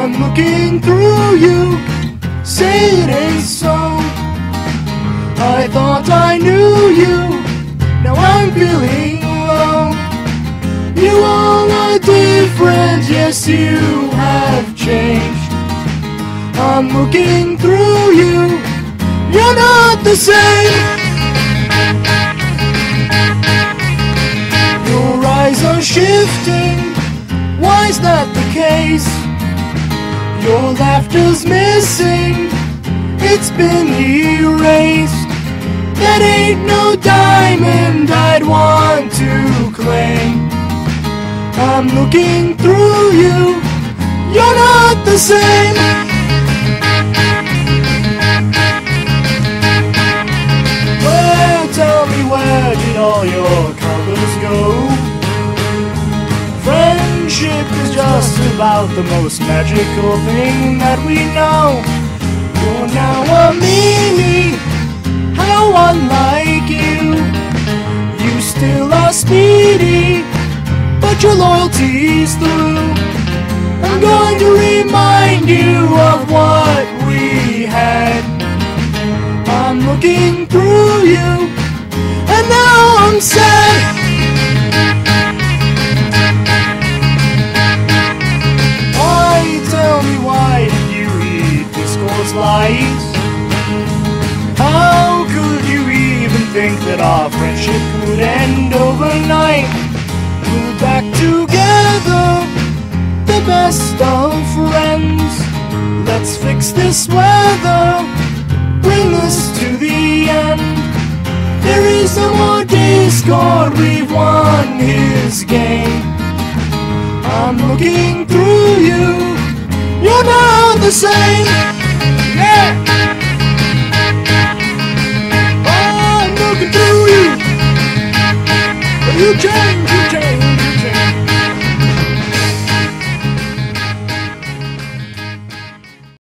I'm looking through you, say it ain't so. I thought I knew you, now I'm feeling low. You all are different, yes you have changed. I'm looking through you, you're not the same. Your eyes are shifting, why's that the case? Your laughter's missing, it's been erased. That ain't no diamond I'd want to claim. I'm looking through you, you're not the same. Well, tell me, where did all your colors go? Friendship is just about the most magical thing that we know. You're now a meanie, how unlike you. You still are speedy, but your loyalty's through. I'm going to remind you of what we had. I'm looking through you, and now I'm sad. Why, tell me, why did you eat this course light? How could you even think that our friendship could end overnight? We're back together, the best of friends. Let's fix this weather, bring this to the end. There is no more discord, we've won his game. I'm looking through you, you're not the same. Yeah! I'm looking through you, you change, you change.